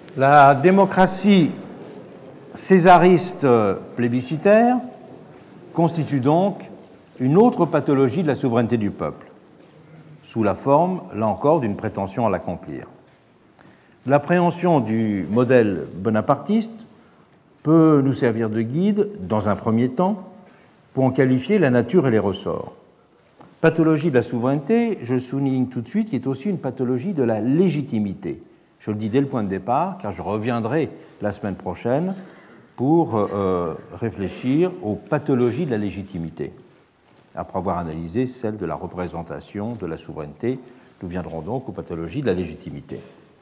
La démocratie césariste plébiscitaire constitue donc une autre pathologie de la souveraineté du peuple, sous la forme, là encore, d'une prétention à l'accomplir. L'appréhension du modèle bonapartiste peut nous servir de guide, dans un premier temps, pour en qualifier la nature et les ressorts. Pathologie de la souveraineté, je souligne tout de suite, qui est aussi une pathologie de la légitimité. Je le dis dès le point de départ, car je reviendrai la semaine prochaine pour réfléchir aux pathologies de la légitimité. Après avoir analysé celle de la représentation de la souveraineté, nous viendrons donc aux pathologies de la légitimité.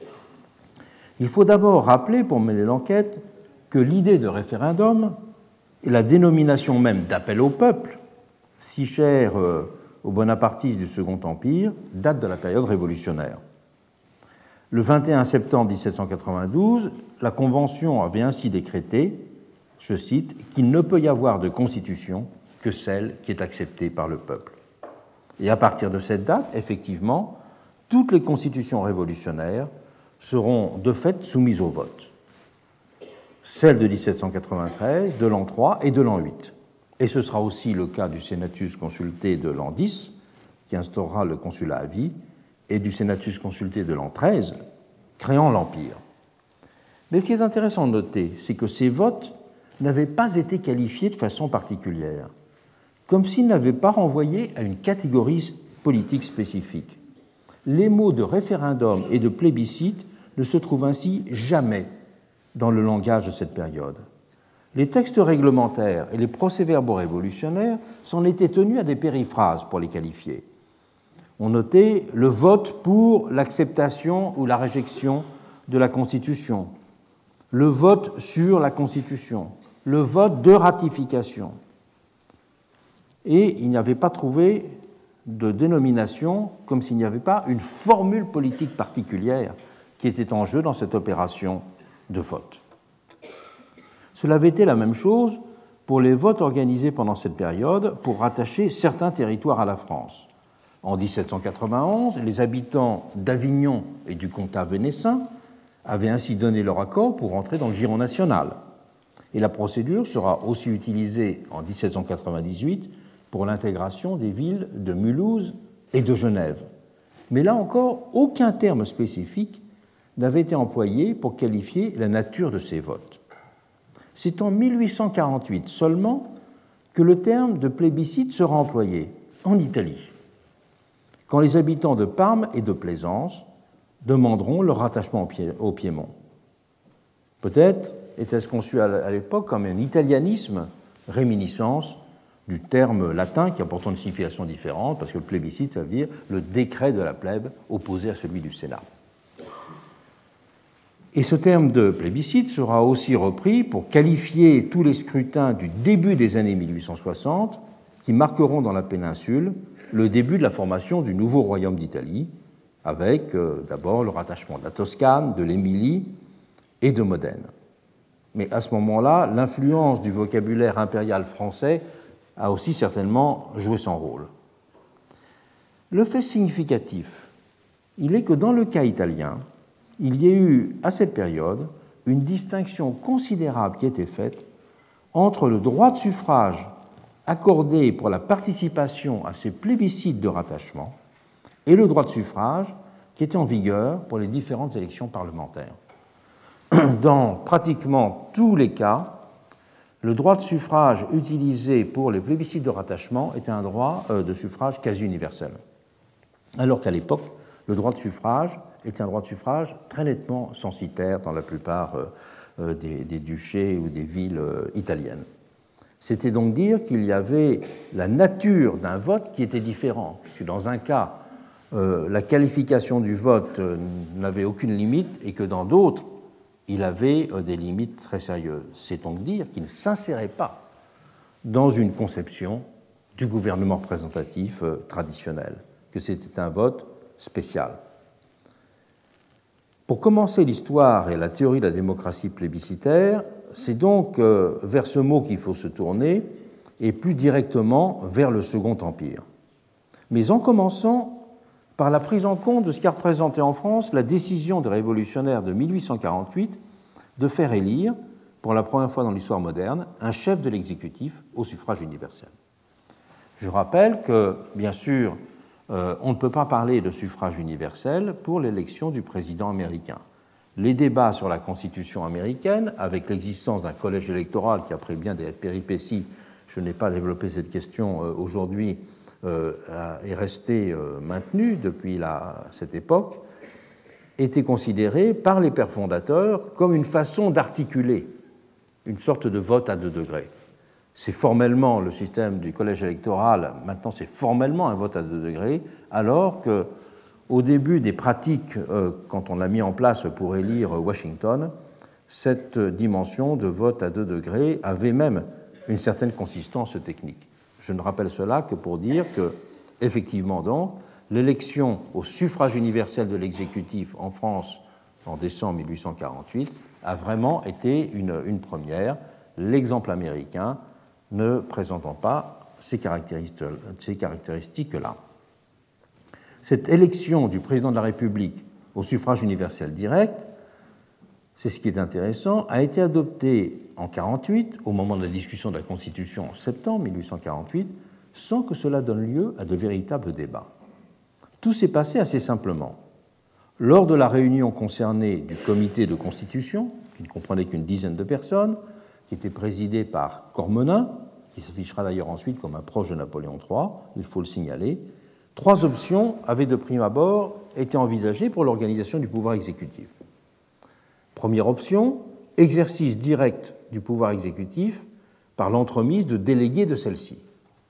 Il faut d'abord rappeler, pour mener l'enquête, que l'idée de référendum et la dénomination même d'appel au peuple, si chère aux bonapartistes du Second Empire, datent de la période révolutionnaire. Le 21 septembre 1792, la Convention avait ainsi décrété, je cite, « qu'il ne peut y avoir de constitution que celle qui est acceptée par le peuple ». Et à partir de cette date, effectivement, toutes les constitutions révolutionnaires seront de fait soumises au vote. Celles de 1793, de l'an 3 et de l'an 8. Et ce sera aussi le cas du Senatus Consulté de l'an 10, qui instaurera le consulat à vie, et du Senatus Consulté de l'an 13, créant l'Empire. Mais ce qui est intéressant de noter, c'est que ces votes n'avaient pas été qualifiés de façon particulière, comme s'ils n'avaient pas renvoyé à une catégorie politique spécifique. Les mots de référendum et de plébiscite ne se trouvent ainsi jamais dans le langage de cette période. Les textes réglementaires et les procès-verbaux révolutionnaires s'en étaient tenus à des périphrases pour les qualifier. On notait le vote pour l'acceptation ou la réjection de la Constitution, le vote sur la Constitution, le vote de ratification. Et il n'y avait pas trouvé de dénomination, comme s'il n'y avait pas une formule politique particulière qui était en jeu dans cette opération de vote. Cela avait été la même chose pour les votes organisés pendant cette période pour rattacher certains territoires à la France. En 1791, les habitants d'Avignon et du comtat vénessin avaient ainsi donné leur accord pour entrer dans le giron national. Et la procédure sera aussi utilisée en 1798 pour l'intégration des villes de Mulhouse et de Genève. Mais là encore, aucun terme spécifique n'avait été employé pour qualifier la nature de ces votes. C'est en 1848 seulement que le terme de plébiscite sera employé en Italie, quand les habitants de Parme et de Plaisance demanderont leur rattachement au Piémont. Peut-être était-ce conçu à l'époque comme un italianisme, réminiscence du terme latin qui a pourtant une signification différente, parce que le plébiscite, ça veut dire le décret de la plèbe opposé à celui du Sénat. Et ce terme de plébiscite sera aussi repris pour qualifier tous les scrutins du début des années 1860 qui marqueront dans la péninsule le début de la formation du nouveau royaume d'Italie, avec d'abord le rattachement de la Toscane, de l'Émilie et de Modène. Mais à ce moment-là, l'influence du vocabulaire impérial français a aussi certainement joué son rôle. Le fait significatif, il est que dans le cas italien, il y a eu à cette période une distinction considérable qui a été faite entre le droit de suffrage accordé pour la participation à ces plébiscites de rattachement et le droit de suffrage qui était en vigueur pour les différentes élections parlementaires. Dans pratiquement tous les cas, le droit de suffrage utilisé pour les plébiscites de rattachement était un droit de suffrage quasi universel, alors qu'à l'époque, le droit de suffrage était un droit de suffrage très nettement censitaire dans la plupart des duchés ou des villes italiennes. C'était donc dire qu'il y avait la nature d'un vote qui était différente, puisque dans un cas, la qualification du vote n'avait aucune limite et que dans d'autres, il avait des limites très sérieuses. C'est donc dire qu'il ne s'insérait pas dans une conception du gouvernement représentatif traditionnel, que c'était un vote spécial. Pour commencer l'histoire et la théorie de la démocratie plébiscitaire, c'est donc vers ce mot qu'il faut se tourner, et plus directement vers le Second Empire. Mais en commençant par la prise en compte de ce qu'a représenté en France la décision des révolutionnaires de 1848 de faire élire, pour la première fois dans l'histoire moderne, un chef de l'exécutif au suffrage universel. Je rappelle que, bien sûr, on ne peut pas parler de suffrage universel pour l'élection du président américain. Les débats sur la Constitution américaine, avec l'existence d'un collège électoral qui, après bien des péripéties, je n'ai pas développé cette question aujourd'hui, est resté maintenu depuis cette époque, étaient considérés par les pères fondateurs comme une façon d'articuler une sorte de vote à 2 degrés. C'est formellement le système du collège électoral, maintenant c'est formellement un vote à 2 degrés, alors qu'au début des pratiques, quand on l'a mis en place pour élire Washington, cette dimension de vote à 2 degrés avait même une certaine consistance technique. Je ne rappelle cela que pour dire que, effectivement donc, l'élection au suffrage universel de l'exécutif en France en décembre 1848 a vraiment été une première, l'exemple américain ne présentant pas ces caractéristiques-là. Cette élection du président de la République au suffrage universel direct, c'est ce qui est intéressant, a été adoptée en 1948, au moment de la discussion de la Constitution en septembre 1848, sans que cela donne lieu à de véritables débats. Tout s'est passé assez simplement. Lors de la réunion concernée du comité de constitution, qui ne comprenait qu'une dizaine de personnes, qui était présidé par Cormenin, qui s'affichera d'ailleurs ensuite comme un proche de Napoléon III, il faut le signaler, 3 options avaient de prime abord été envisagées pour l'organisation du pouvoir exécutif. Première option, exercice direct du pouvoir exécutif par l'entremise de délégués de celle-ci.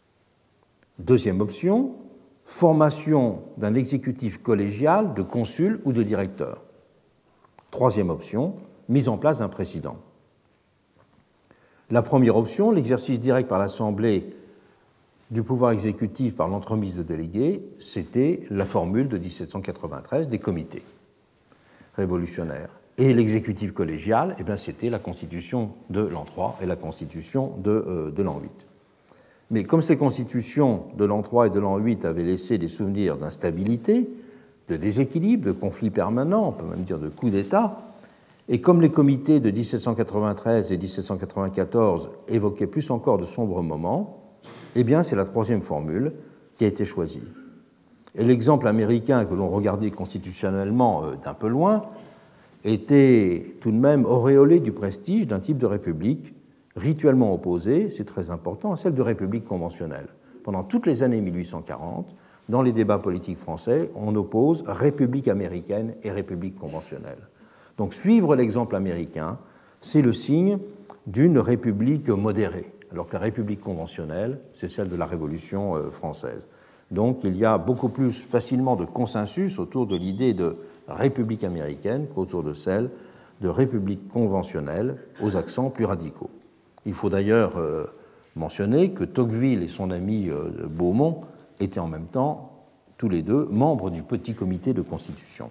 Deuxième option, formation d'un exécutif collégial de consuls ou de directeurs. Troisième option, mise en place d'un président. La première option, l'exercice direct par l'Assemblée du pouvoir exécutif par l'entremise de délégués, c'était la formule de 1793 des comités révolutionnaires. Et l'exécutif collégial, eh bien, c'était la Constitution de l'an 3 et la Constitution de l'an 8. Mais comme ces constitutions de l'an 3 et de l'an 8 avaient laissé des souvenirs d'instabilité, de déséquilibre, de conflits permanents, on peut même dire de coups d'État, et comme les comités de 1793 et 1794 évoquaient plus encore de sombres moments, eh bien c'est la troisième formule qui a été choisie. Et l'exemple américain que l'on regardait constitutionnellement d'un peu loin était tout de même auréolé du prestige d'un type de république rituellement opposée, c'est très important, à celle de république conventionnelle. Pendant toutes les années 1840, dans les débats politiques français, on oppose république américaine et république conventionnelle. Donc suivre l'exemple américain, c'est le signe d'une république modérée, alors que la république conventionnelle, c'est celle de la Révolution française. Donc il y a beaucoup plus facilement de consensus autour de l'idée de république américaine qu'autour de celle de république conventionnelle aux accents plus radicaux. Il faut d'ailleurs mentionner que Tocqueville et son ami Beaumont étaient en même temps, tous les deux, membres du petit comité de constitution.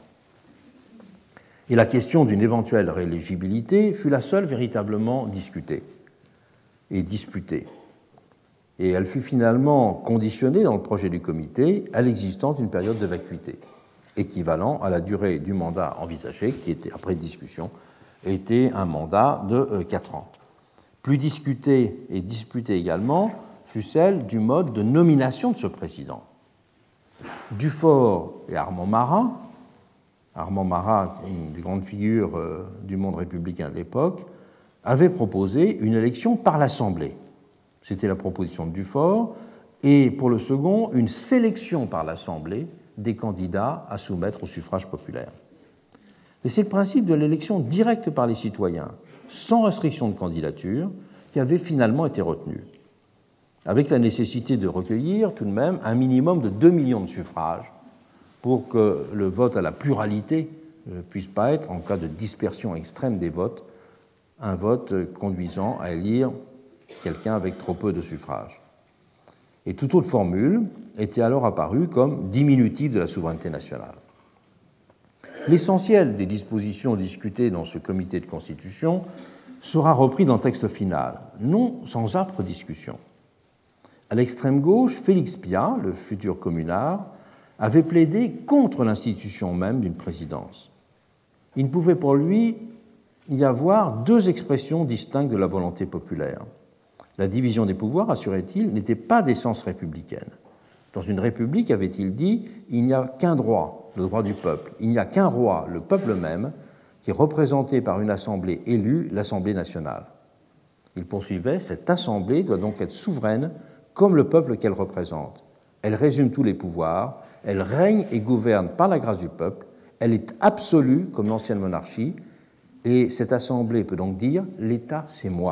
Et la question d'une éventuelle rééligibilité fut la seule véritablement discutée et disputée. Et elle fut finalement conditionnée dans le projet du comité à l'existence d'une période de vacuité, équivalent à la durée du mandat envisagé, qui était, après discussion, était un mandat de 4 ans. Plus discutée et disputée également fut celle du mode de nomination de ce président. Dufort et Armand Marat, une des grandes figures du monde républicain de l'époque, avaient proposé une élection par l'Assemblée. C'était la proposition de Dufort, et pour le second, une sélection par l'Assemblée des candidats à soumettre au suffrage populaire. Et c'est le principe de l'élection directe par les citoyens, sans restriction de candidature, qui avait finalement été retenu, avec la nécessité de recueillir tout de même un minimum de 2 millions de suffrages pour que le vote à la pluralité ne puisse pas être, en cas de dispersion extrême des votes, un vote conduisant à élire quelqu'un avec trop peu de suffrages. Et toute autre formule était alors apparue comme diminutive de la souveraineté nationale. L'essentiel des dispositions discutées dans ce comité de constitution sera repris dans le texte final, non sans âpre discussion. À l'extrême gauche, Félix Piat, le futur communard, avait plaidé contre l'institution même d'une présidence. Il ne pouvait pour lui y avoir deux expressions distinctes de la volonté populaire. La division des pouvoirs, assurait-il, n'était pas d'essence républicaine. Dans une république, avait-il dit, il n'y a qu'un droit, le droit du peuple. Il n'y a qu'un roi, le peuple même, qui est représenté par une assemblée élue, l'Assemblée nationale. Il poursuivait, cette assemblée doit donc être souveraine comme le peuple qu'elle représente. Elle résume tous les pouvoirs, elle règne et gouverne par la grâce du peuple, elle est absolue comme l'ancienne monarchie, et cette assemblée peut donc dire « l'État, c'est moi ».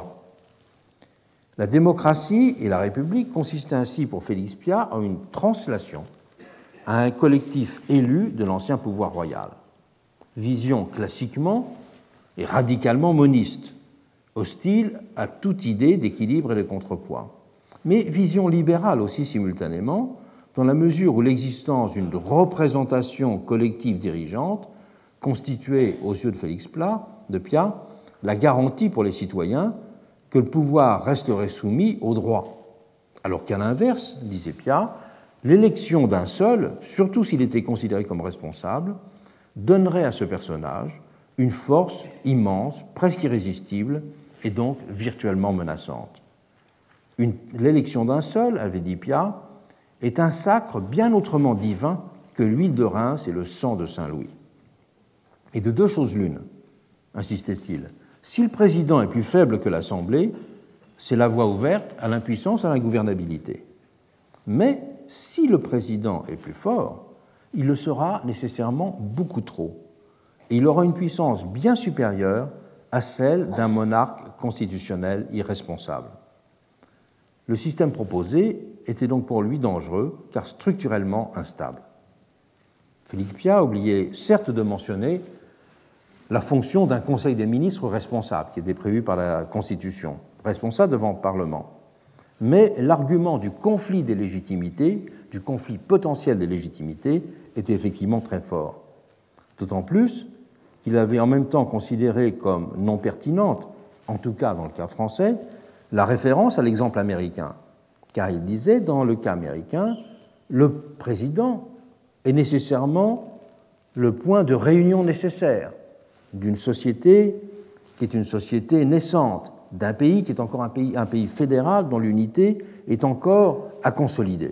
La démocratie et la République consistaient ainsi pour Félix Piat en une translation à un collectif élu de l'ancien pouvoir royal. Vision classiquement et radicalement moniste, hostile à toute idée d'équilibre et de contrepoids, mais vision libérale aussi simultanément, dans la mesure où l'existence d'une représentation collective dirigeante constituait aux yeux de Félix Piat la garantie pour les citoyens que le pouvoir resterait soumis au droit, alors qu'à l'inverse, disait Piat, l'élection d'un seul, surtout s'il était considéré comme responsable, donnerait à ce personnage une force immense, presque irrésistible, et donc virtuellement menaçante. L'élection d'un seul, avait dit Piat, est un sacre bien autrement divin que l'huile de Reims et le sang de Saint-Louis. Et de deux choses l'une, insistait-il, si le président est plus faible que l'Assemblée, c'est la voie ouverte à l'impuissance, à l'ingouvernabilité. Mais si le président est plus fort, il le sera nécessairement beaucoup trop, et il aura une puissance bien supérieure à celle d'un monarque constitutionnel irresponsable. Le système proposé était donc pour lui dangereux, car structurellement instable. Félix Piat oubliait certes de mentionner la fonction d'un Conseil des ministres responsable, qui était prévue par la Constitution, responsable devant le Parlement. Mais l'argument du conflit des légitimités, du conflit potentiel des légitimités, était effectivement très fort. D'autant plus qu'il avait en même temps considéré comme non pertinente, en tout cas dans le cas français, la référence à l'exemple américain. Car il disait, dans le cas américain, le président est nécessairement le point de réunion nécessaire d'une société qui est une société naissante, d'un pays qui est encore un pays fédéral dont l'unité est encore à consolider.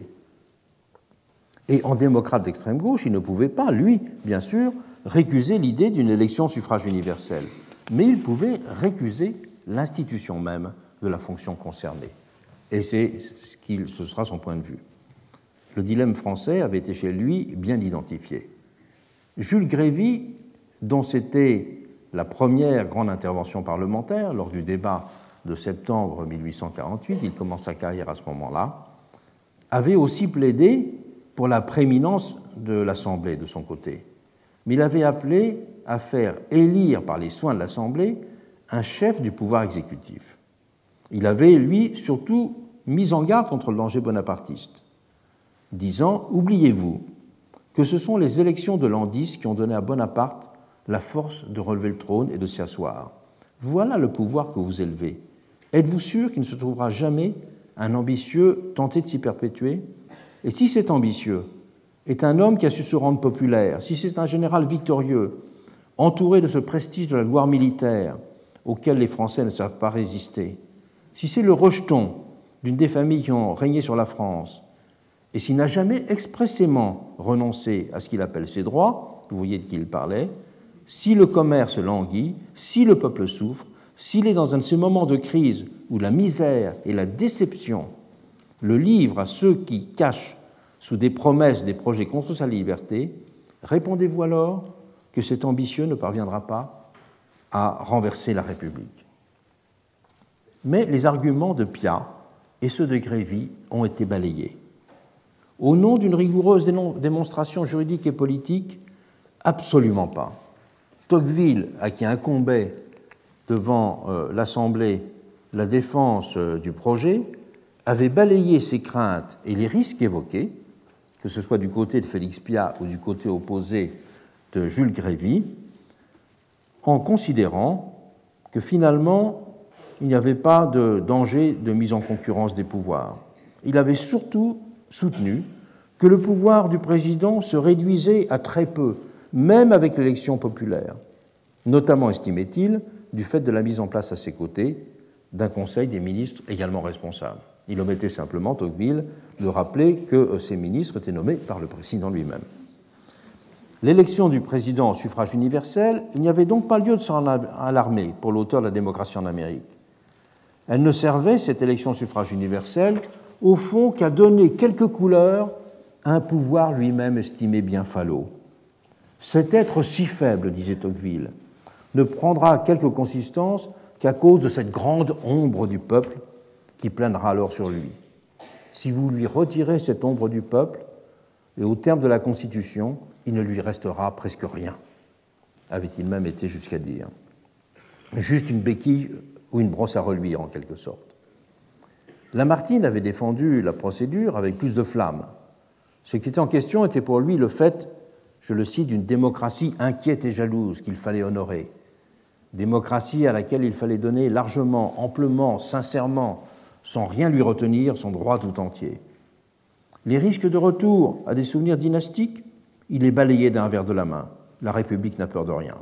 Et en démocrate d'extrême gauche, il ne pouvait pas, lui, bien sûr, récuser l'idée d'une élection suffrage universel, mais il pouvait récuser l'institution même de la fonction concernée. Et ce sera son point de vue. Le dilemme français avait été chez lui bien identifié. Jules Grévy, dont c'était la première grande intervention parlementaire lors du débat de septembre 1848, il commence sa carrière à ce moment-là, avait aussi plaidé pour la prééminence de l'Assemblée de son côté. Mais il avait appelé à faire élire par les soins de l'Assemblée un chef du pouvoir exécutif. Il avait, lui, surtout mis en garde contre le danger bonapartiste, disant « Oubliez-vous que ce sont les élections de l'an 10 qui ont donné à Bonaparte la force de relever le trône et de s'y asseoir. Voilà le pouvoir que vous élevez. Êtes-vous sûr qu'il ne se trouvera jamais un ambitieux tenté de s'y perpétuer? Et si cet ambitieux est un homme qui a su se rendre populaire, si c'est un général victorieux, entouré de ce prestige de la gloire militaire auquel les Français ne savent pas résister, si c'est le rejeton d'une des familles qui ont régné sur la France, et s'il n'a jamais expressément renoncé à ce qu'il appelle ses droits, vous voyez de qui il parlait, si le commerce languit, si le peuple souffre, s'il est dans un de ces moments de crise où la misère et la déception le livrent à ceux qui cachent sous des promesses des projets contre sa liberté, répondez-vous alors que cet ambitieux ne parviendra pas à renverser la République. Mais les arguments de Piat et ceux de Grévy ont été balayés. Au nom d'une rigoureuse démonstration juridique et politique, absolument pas. Tocqueville, à qui incombait devant l'Assemblée la défense du projet, avait balayé ses craintes et les risques évoqués, que ce soit du côté de Félix Piat ou du côté opposé de Jules Grévy, en considérant que finalement, il n'y avait pas de danger de mise en concurrence des pouvoirs. Il avait surtout soutenu que le pouvoir du président se réduisait à très peu, même avec l'élection populaire, notamment, estimait-il, du fait de la mise en place à ses côtés d'un conseil des ministres également responsable. Il omettait simplement, Tocqueville, de rappeler que ces ministres étaient nommés par le président lui-même. L'élection du président au suffrage universel, il n'y avait donc pas lieu de s'en alarmer pour l'auteur de la démocratie en Amérique. Elle ne servait, cette élection au suffrage universel, au fond qu'à donner quelques couleurs à un pouvoir lui-même estimé bien falot. Cet être si faible, disait Tocqueville, ne prendra quelque consistance qu'à cause de cette grande ombre du peuple qui planera alors sur lui. Si vous lui retirez cette ombre du peuple, et au terme de la Constitution, il ne lui restera presque rien, avait-il même été jusqu'à dire. Juste une béquille ou une brosse à reluire, en quelque sorte. Lamartine avait défendu la procédure avec plus de flamme. Ce qui était en question était pour lui le fait, je le cite, d'une démocratie inquiète et jalouse qu'il fallait honorer. Démocratie à laquelle il fallait donner largement, amplement, sincèrement, sans rien lui retenir, son droit tout entier. Les risques de retour à des souvenirs dynastiques, il les balayait d'un revers de la main. La République n'a peur de rien.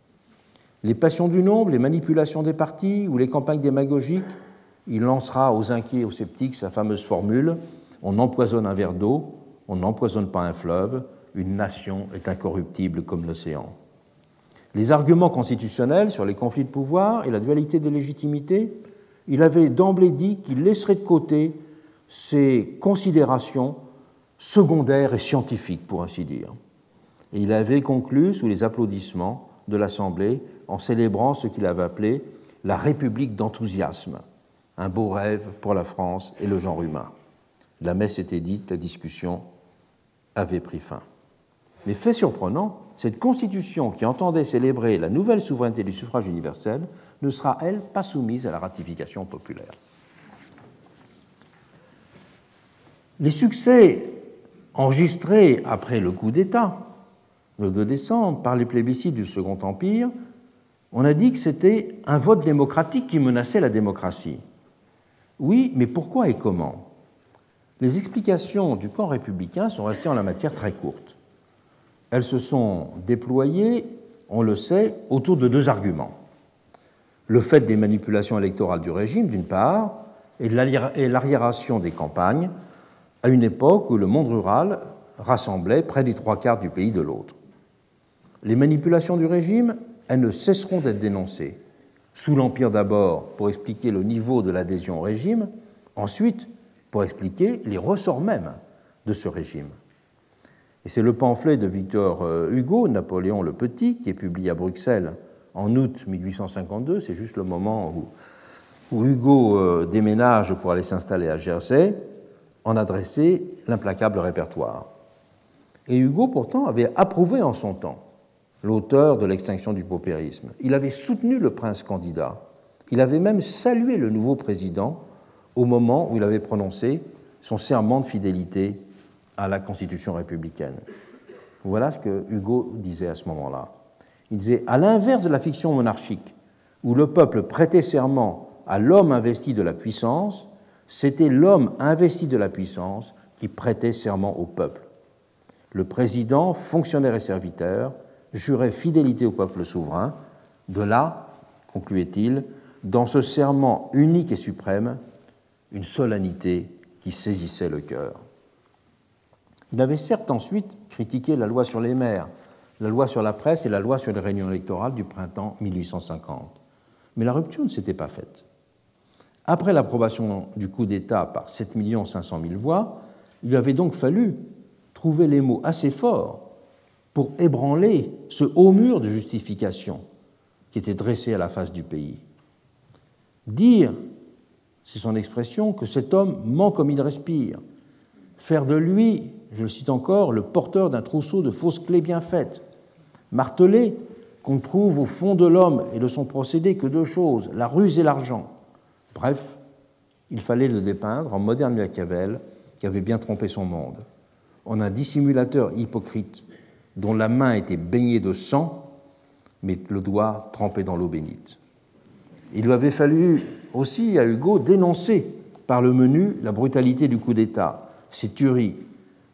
Les passions du nombre, les manipulations des partis ou les campagnes démagogiques, il lancera aux inquiets et aux sceptiques sa fameuse formule « On empoisonne un verre d'eau, on n'empoisonne pas un fleuve, une nation est incorruptible comme l'océan ». Les arguments constitutionnels sur les conflits de pouvoir et la dualité des légitimités, il avait d'emblée dit qu'il laisserait de côté ces considérations secondaires et scientifiques, pour ainsi dire. Et il avait conclu sous les applaudissements de l'Assemblée en célébrant ce qu'il avait appelé la République d'enthousiasme, un beau rêve pour la France et le genre humain. La messe était dite, la discussion avait pris fin. Mais fait surprenant, cette Constitution qui entendait célébrer la nouvelle souveraineté du suffrage universel ne sera, elle, pas soumise à la ratification populaire. Les succès enregistrés après le coup d'État, le 2 décembre, par les plébiscites du Second Empire, on a dit que c'était un vote démocratique qui menaçait la démocratie. Oui, mais pourquoi et comment? Les explications du camp républicain sont restées en la matière très courtes. Elles se sont déployées, on le sait, autour de deux arguments. Le fait des manipulations électorales du régime, d'une part, et l'arriération des campagnes, à une époque où le monde rural rassemblait près des 3/4 du pays de l'autre. Les manipulations du régime, elles ne cesseront d'être dénoncées. Sous l'Empire d'abord, pour expliquer le niveau de l'adhésion au régime, ensuite, pour expliquer les ressorts mêmes de ce régime. Et c'est le pamphlet de Victor Hugo, Napoléon le Petit, qui est publié à Bruxelles en août 1852, c'est juste le moment où Hugo déménage pour aller s'installer à Jersey, en adressait l'implacable répertoire. Et Hugo, pourtant, avait approuvé en son temps l'auteur de l'extinction du paupérisme. Il avait soutenu le prince candidat. Il avait même salué le nouveau président au moment où il avait prononcé son serment de fidélité à la Constitution républicaine. Voilà ce que Hugo disait à ce moment-là. Il disait « À l'inverse de la fiction monarchique, où le peuple prêtait serment à l'homme investi de la puissance, c'était l'homme investi de la puissance qui prêtait serment au peuple. Le président, fonctionnaire et serviteur, jurait fidélité au peuple souverain. De là, concluait-il, dans ce serment unique et suprême, une solennité qui saisissait le cœur. » Il avait certes ensuite critiqué la loi sur les maires, la loi sur la presse et la loi sur les réunions électorales du printemps 1850. Mais la rupture ne s'était pas faite. Après l'approbation du coup d'État par 7 500 000 voix, il lui avait donc fallu trouver les mots assez forts pour ébranler ce haut mur de justification qui était dressé à la face du pays. Dire, c'est son expression, que cet homme ment comme il respire, faire de lui, je le cite encore, le porteur d'un trousseau de fausses clés bien faites, marteler qu'on ne trouve au fond de l'homme et de son procédé que deux choses, la ruse et l'argent. Bref, il fallait le dépeindre en moderne Machiavel qui avait bien trompé son monde, en un dissimulateur hypocrite dont la main était baignée de sang, mais le doigt trempé dans l'eau bénite. Il lui avait fallu aussi à Hugo dénoncer par le menu la brutalité du coup d'État, ses tueries,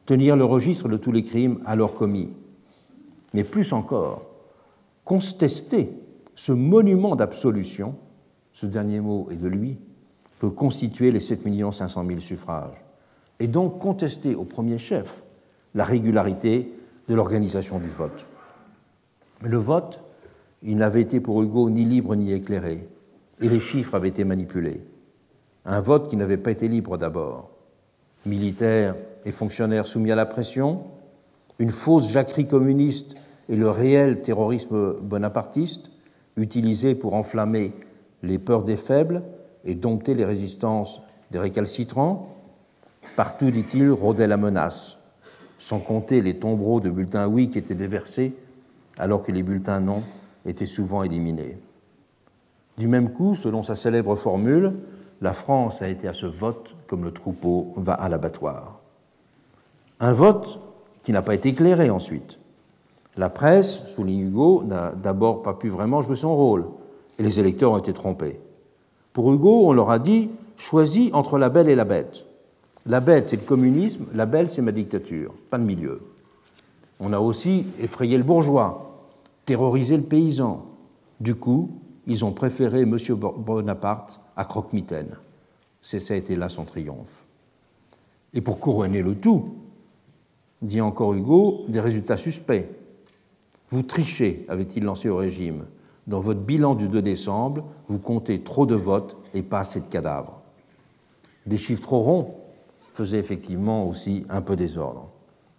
tenir le registre de tous les crimes alors commis, mais plus encore, contester ce monument d'absolution, ce dernier mot est de lui, que constituaient les 7 500 000 suffrages, et donc contester au premier chef la régularité de l'organisation du vote. Le vote, il n'avait été pour Hugo ni libre ni éclairé, et les chiffres avaient été manipulés. Un vote qui n'avait pas été libre d'abord. Militaires et fonctionnaires soumis à la pression, une fausse jacquerie communiste et le réel terrorisme bonapartiste, utilisé pour enflammer les peurs des faibles et dompter les résistances des récalcitrants. Partout, dit-il, rôdait la menace, sans compter les tombereaux de bulletins oui qui étaient déversés, alors que les bulletins non étaient souvent éliminés. Du même coup, selon sa célèbre formule, la France a été à ce vote comme le troupeau va à l'abattoir. Un vote qui n'a pas été éclairé ensuite. La presse, souligne Hugo, n'a d'abord pas pu vraiment jouer son rôle, et les électeurs ont été trompés. Pour Hugo, on leur a dit « choisis entre la belle et la bête ». La bête, c'est le communisme, la belle, c'est ma dictature, pas de milieu. On a aussi effrayé le bourgeois, terrorisé le paysan. Du coup, ils ont préféré M. Bonaparte à Croque-Mitaine. Ça a été là son triomphe. Et pour couronner le tout, dit encore Hugo, des résultats suspects. Vous trichez, avait-il lancé au régime. Dans votre bilan du 2 décembre, vous comptez trop de votes et pas assez de cadavres. Des chiffres trop ronds faisaient effectivement aussi un peu désordre.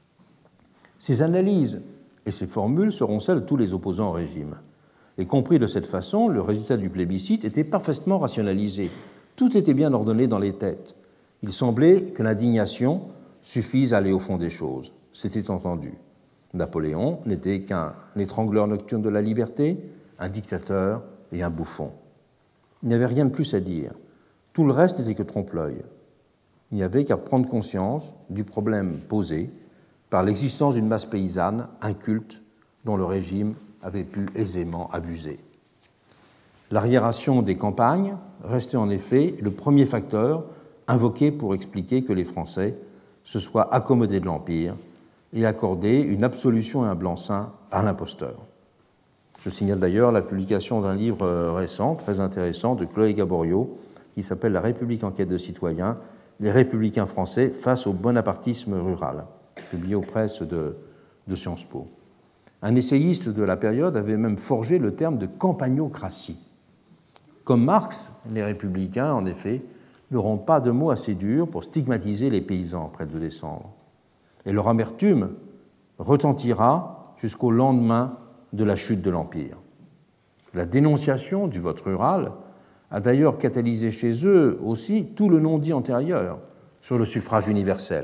Ces analyses et ces formules seront celles de tous les opposants au régime. Et compris de cette façon, le résultat du plébiscite était parfaitement rationalisé. Tout était bien ordonné dans les têtes. Il semblait que l'indignation suffise à aller au fond des choses. C'était entendu. Napoléon n'était qu'un étrangleur nocturne de la liberté, un dictateur et un bouffon. Il n'y avait rien de plus à dire. Tout le reste n'était que trompe-l'œil. Il n'y avait qu'à prendre conscience du problème posé par l'existence d'une masse paysanne inculte dont le régime avait pu aisément abuser. L'arriération des campagnes restait en effet le premier facteur invoqué pour expliquer que les Français se soient accommodés de l'Empire et accordé une absolution et un blanc-seing à l'imposteur. Je signale d'ailleurs la publication d'un livre récent, très intéressant, de Chloé Gaboriau, qui s'appelle « La République en quête de citoyens, les républicains français face au bonapartisme rural », publié aux presses de Sciences Po. Un essayiste de la période avait même forgé le terme de campagnocratie. Comme Marx, les républicains, en effet, n'auront pas de mots assez durs pour stigmatiser les paysans après le 2 décembre. Et leur amertume retentira jusqu'au lendemain de la chute de l'Empire. La dénonciation du vote rural a d'ailleurs catalysé chez eux aussi tout le non-dit antérieur sur le suffrage universel.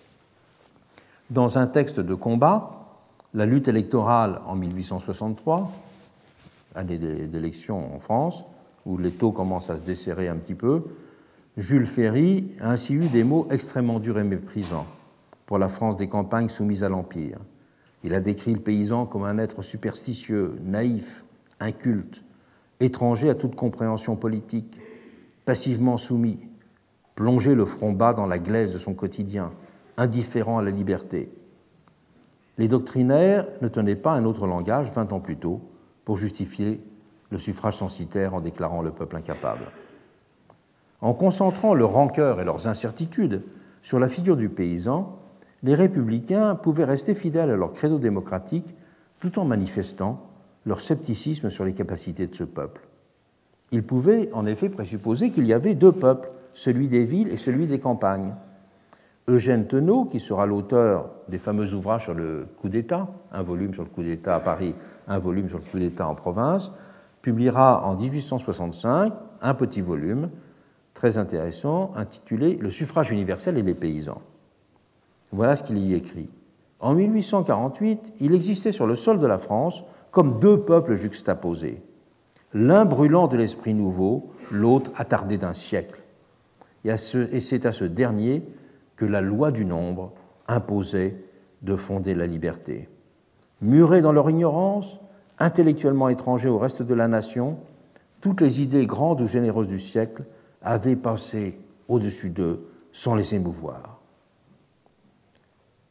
Dans un texte de combat, la lutte électorale en 1863, année d'élection en France, où les taux commencent à se desserrer un petit peu, Jules Ferry a ainsi eu des mots extrêmement durs et méprisants pour la France des campagnes soumise à l'Empire. Il a décrit le paysan comme un être superstitieux, naïf, inculte, étranger à toute compréhension politique, passivement soumis, plongé le front bas dans la glaise de son quotidien, indifférent à la liberté. Les doctrinaires ne tenaient pas un autre langage 20 ans plus tôt pour justifier le suffrage censitaire en déclarant le peuple incapable. En concentrant leur rancœur et leurs incertitudes sur la figure du paysan, les républicains pouvaient rester fidèles à leur credo démocratique tout en manifestant leur scepticisme sur les capacités de ce peuple. Ils pouvaient en effet présupposer qu'il y avait 2 peuples, celui des villes et celui des campagnes. Eugène Thenot, qui sera l'auteur des fameux ouvrages sur le coup d'État, un volume sur le coup d'État à Paris, un volume sur le coup d'État en province, publiera en 1865 un petit volume très intéressant intitulé « Le suffrage universel et les paysans ». Voilà ce qu'il y écrit. En 1848, il existait sur le sol de la France comme 2 peuples juxtaposés, l'un brûlant de l'esprit nouveau, l'autre attardé d'un siècle. Et c'est à ce dernier que la loi du nombre imposait de fonder la liberté. Murés dans leur ignorance, intellectuellement étrangers au reste de la nation, toutes les idées grandes ou généreuses du siècle avaient passé au-dessus d'eux sans les émouvoir.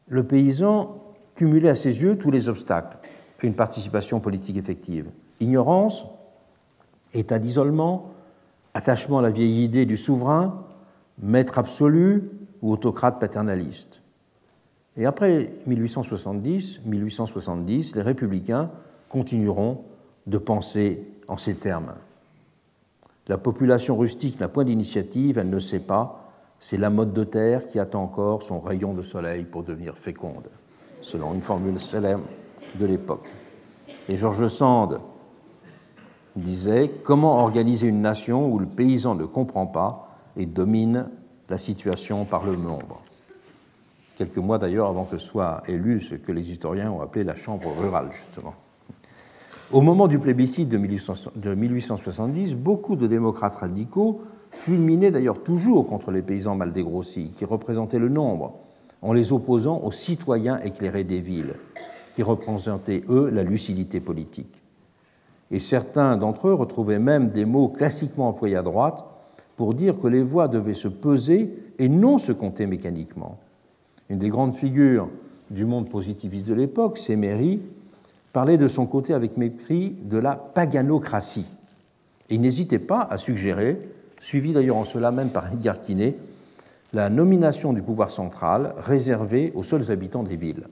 le paysan cumulait à ses yeux tous les obstacles à une participation politique effective. Ignorance, état d'isolement, attachement à la vieille idée du souverain, maître absolu ou autocrate paternaliste. Et après 1870, les républicains continueront de penser en ces termes. La population rustique n'a point d'initiative, elle ne sait pas, c'est la motte de terre qui attend encore son rayon de soleil pour devenir féconde, selon une formule célèbre de l'époque. Et George Sand disait « Comment organiser une nation où le paysan ne comprend pas et domine la situation par le nombre ?» Quelques mois d'ailleurs avant que soit élu ce que les historiens ont appelé la chambre rurale, justement. Au moment du plébiscite de 1870, beaucoup de démocrates radicaux fulminaient d'ailleurs toujours contre les paysans mal dégrossis, qui représentaient le nombre, en les opposant aux citoyens éclairés des villes, qui représentaient, eux, la lucidité politique. Et certains d'entre eux retrouvaient même des mots classiquement employés à droite pour dire que les voix devaient se peser et non se compter mécaniquement. Une des grandes figures du monde positiviste de l'époque, Séméry, parlait de son côté avec mépris de la paganocratie. Et il n'hésitait pas à suggérer, suivi d'ailleurs en cela même par Edgar Quinet, la nomination du pouvoir central réservée aux seuls habitants des villes.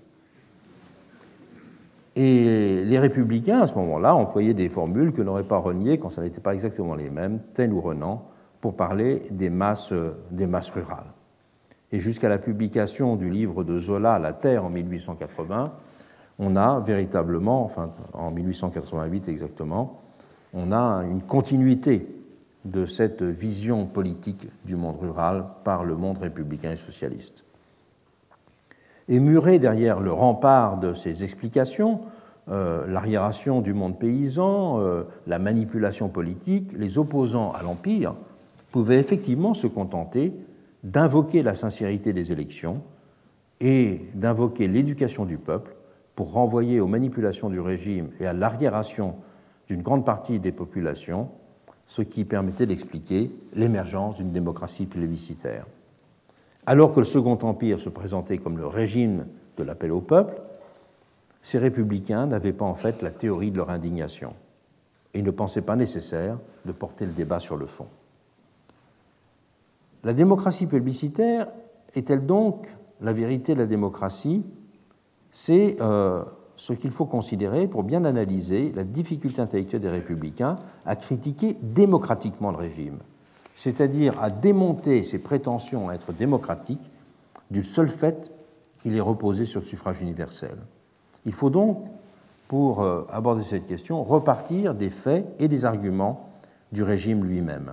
Et les républicains, à ce moment-là, employaient des formules que n'auraient pas reniées quand ça n'était pas exactement les mêmes, Taine ou Renan, pour parler des masses rurales. Et jusqu'à la publication du livre de Zola, La Terre, en 1880, on a véritablement, enfin en 1888 exactement, on a une continuité de cette vision politique du monde rural par le monde républicain et socialiste. Et muré derrière le rempart de ces explications, l'arriération du monde paysan, la manipulation politique, les opposants à l'Empire pouvaient effectivement se contenter d'invoquer la sincérité des élections et d'invoquer l'éducation du peuple pour renvoyer aux manipulations du régime et à l'arriération d'une grande partie des populations, ce qui permettait d'expliquer l'émergence d'une démocratie plébiscitaire. Alors que le Second Empire se présentait comme le régime de l'appel au peuple, ces républicains n'avaient pas en fait la théorie de leur indignation et ne pensaient pas nécessaire de porter le débat sur le fond. La démocratie plébiscitaire est-elle donc la vérité de la démocratie ? C'est ce qu'il faut considérer pour bien analyser la difficulté intellectuelle des républicains à critiquer démocratiquement le régime, c'est-à-dire à démonter ses prétentions à être démocratique du seul fait qu'il est reposé sur le suffrage universel. Il faut donc, pour aborder cette question, repartir des faits et des arguments du régime lui-même.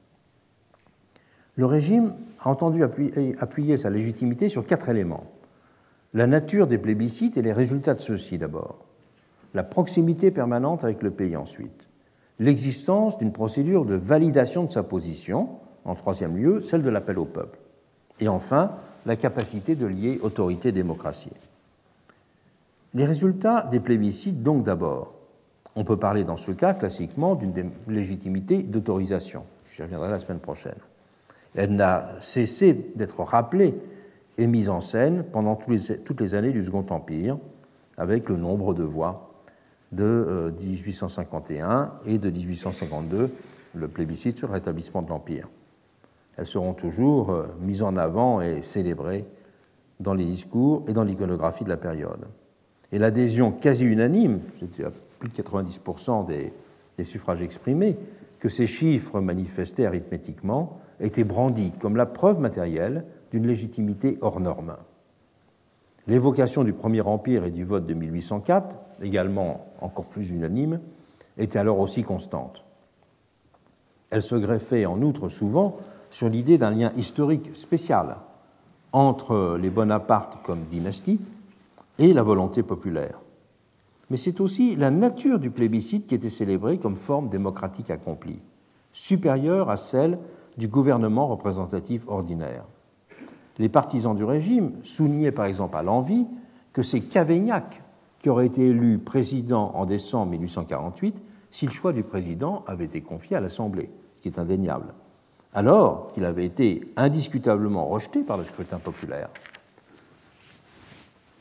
Le régime a entendu appuyer sa légitimité sur 4 éléments. La nature des plébiscites et les résultats de ceux-ci d'abord, la proximité permanente avec le pays ensuite, l'existence d'une procédure de validation de sa position, en 3e lieu, celle de l'appel au peuple, et enfin, la capacité de lier autorité et démocratie. Les résultats des plébiscites, donc d'abord, on peut parler dans ce cas classiquement d'une légitimité d'autorisation. J'y reviendrai la semaine prochaine. Elle n'a cessé d'être rappelée et mise en scène pendant toutes les années du Second Empire, avec le nombre de voix de 1851 et de 1852, le plébiscite sur le rétablissement de l'Empire. Elles seront toujours mises en avant et célébrées dans les discours et dans l'iconographie de la période. Et l'adhésion quasi unanime, c'était à plus de 90% des suffrages exprimés, que ces chiffres manifestaient arithmétiquement, était brandie comme la preuve matérielle d'une légitimité hors norme. L'évocation du Premier Empire et du vote de 1804, également encore plus unanime, était alors aussi constante. Elle se greffait en outre souvent sur l'idée d'un lien historique spécial entre les Bonaparte comme dynastie et la volonté populaire. Mais c'est aussi la nature du plébiscite qui était célébrée comme forme démocratique accomplie, supérieure à celle du gouvernement représentatif ordinaire. Les partisans du régime soulignaient par exemple à l'envi que c'est Cavaignac qui aurait été élu président en décembre 1848 si le choix du président avait été confié à l'Assemblée, ce qui est indéniable, alors qu'il avait été indiscutablement rejeté par le scrutin populaire.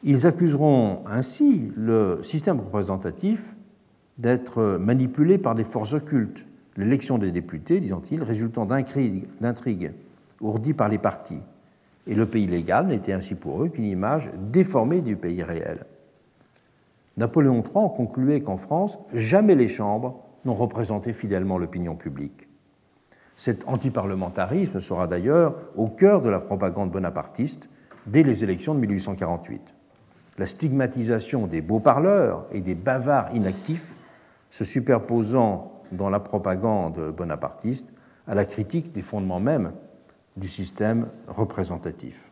Ils accuseront ainsi le système représentatif d'être manipulé par des forces occultes, l'élection des députés, disent-ils, résultant d'intrigues ourdies par les partis. Et le pays légal n'était ainsi pour eux qu'une image déformée du pays réel. Napoléon III en concluait qu'en France, jamais les chambres n'ont représenté fidèlement l'opinion publique. Cet antiparlementarisme sera d'ailleurs au cœur de la propagande bonapartiste dès les élections de 1848. La stigmatisation des beaux parleurs et des bavards inactifs se superposant dans la propagande bonapartiste à la critique des fondements mêmes du système représentatif.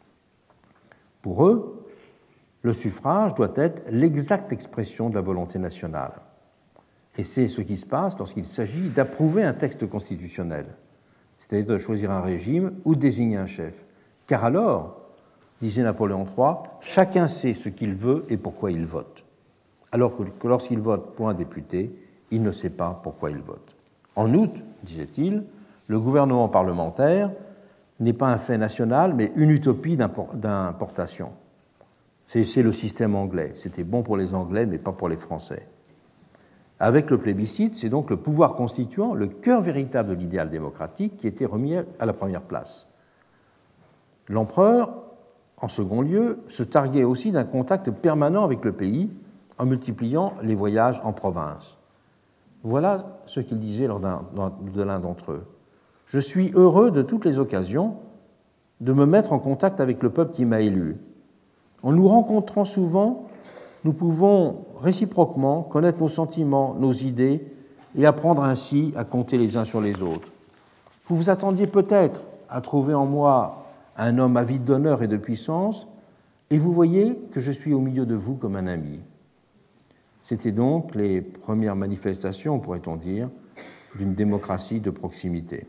Pour eux, le suffrage doit être l'exacte expression de la volonté nationale. Et c'est ce qui se passe lorsqu'il s'agit d'approuver un texte constitutionnel, c'est-à-dire de choisir un régime ou de désigner un chef. Car alors, disait Napoléon III, chacun sait ce qu'il veut et pourquoi il vote. Alors que lorsqu'il vote pour un député, il ne sait pas pourquoi il vote. En outre, disait-il, le gouvernement parlementaire n'est pas un fait national, mais une utopie d'importation. C'est le système anglais. C'était bon pour les Anglais, mais pas pour les Français. Avec le plébiscite, c'est donc le pouvoir constituant, le cœur véritable de l'idéal démocratique, qui était remis à la première place. L'empereur, en second lieu, se targuait aussi d'un contact permanent avec le pays en multipliant les voyages en province. Voilà ce qu'il disait lors de l'un d'entre eux. « Je suis heureux de toutes les occasions de me mettre en contact avec le peuple qui m'a élu. En nous rencontrant souvent, nous pouvons réciproquement connaître nos sentiments, nos idées et apprendre ainsi à compter les uns sur les autres. Vous vous attendiez peut-être à trouver en moi un homme avide d'honneur et de puissance, et vous voyez que je suis au milieu de vous comme un ami. » C'était donc les premières manifestations, pourrait-on dire, d'une démocratie de proximité.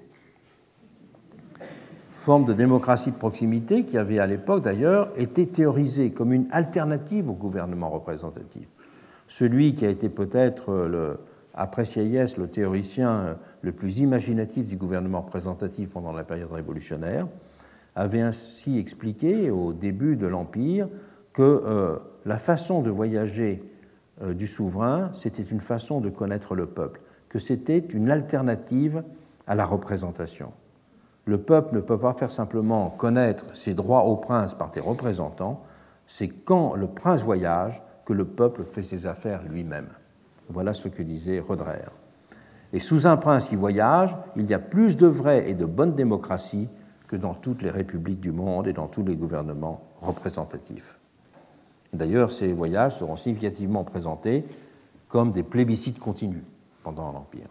Forme de démocratie de proximité qui avait à l'époque d'ailleurs été théorisée comme une alternative au gouvernement représentatif. Celui qui a été peut-être, après Sieyès, le théoricien le plus imaginatif du gouvernement représentatif pendant la période révolutionnaire, avait ainsi expliqué au début de l'Empire que la façon de voyager du souverain, c'était une façon de connaître le peuple, que c'était une alternative à la représentation. Le peuple ne peut pas faire simplement connaître ses droits au prince par des représentants, c'est quand le prince voyage que le peuple fait ses affaires lui-même. Voilà ce que disait Roederer. Et sous un prince qui voyage, il y a plus de vraie et de bonne démocratie que dans toutes les républiques du monde et dans tous les gouvernements représentatifs. D'ailleurs, ces voyages seront significativement présentés comme des plébiscites continus pendant l'Empire.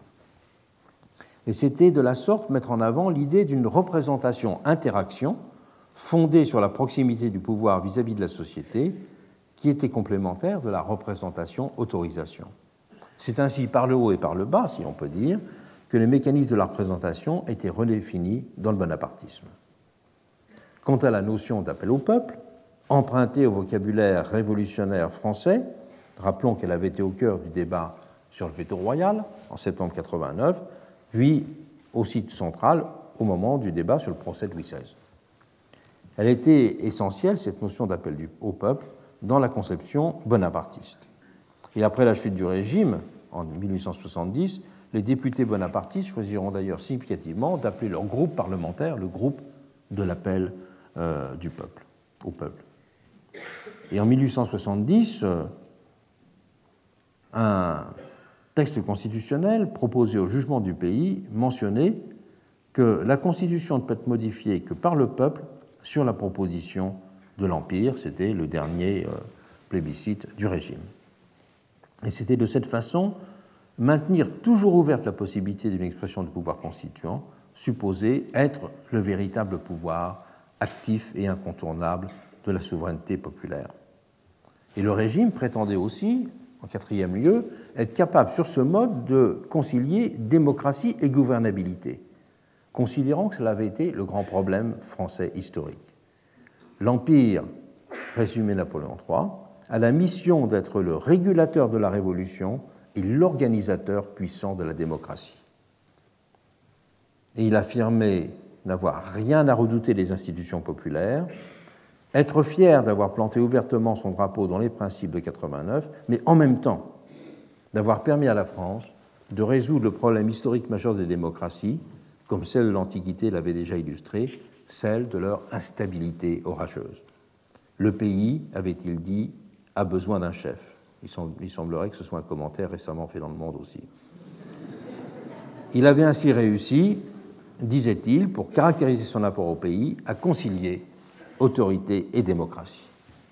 Et c'était de la sorte mettre en avant l'idée d'une représentation-interaction fondée sur la proximité du pouvoir vis-à-vis de la société, qui était complémentaire de la représentation-autorisation. C'est ainsi par le haut et par le bas, si on peut dire, que les mécanismes de la représentation étaient redéfinis dans le bonapartisme. Quant à la notion d'appel au peuple, empruntée au vocabulaire révolutionnaire français, rappelons qu'elle avait été au cœur du débat sur le veto royal en septembre 89, puis aussi centrale au moment du débat sur le procès de Louis XVI. Elle était essentielle, cette notion d'appel au peuple, dans la conception bonapartiste. Et après la chute du régime, en 1870, les députés bonapartistes choisiront d'ailleurs significativement d'appeler leur groupe parlementaire le groupe de l'appel du peuple, au peuple. Et en 1870, un texte constitutionnel proposé au jugement du pays mentionnait que la Constitution ne peut être modifiée que par le peuple sur la proposition de l'Empire. C'était le dernier plébiscite du régime. Et c'était de cette façon maintenir toujours ouverte la possibilité d'une expression du pouvoir constituant, supposé être le véritable pouvoir actif et incontournable de la souveraineté populaire. Et le régime prétendait aussi, en quatrième lieu, être capable sur ce mode de concilier démocratie et gouvernabilité, considérant que cela avait été le grand problème français historique. L'Empire, résumé Napoléon III, a la mission d'être le régulateur de la Révolution et l'organisateur puissant de la démocratie. Et il affirmait n'avoir rien à redouter des institutions populaires, être fier d'avoir planté ouvertement son drapeau dans les principes de 89, mais en même temps d'avoir permis à la France de résoudre le problème historique majeur des démocraties, comme celle de l'Antiquité l'avait déjà illustré, celle de leur instabilité orageuse. Le pays, avait-il dit, a besoin d'un chef. Il semblerait que ce soit un commentaire récemment fait dans Le Monde aussi. Il avait ainsi réussi, disait-il, pour caractériser son apport au pays, à concilier autorité et démocratie.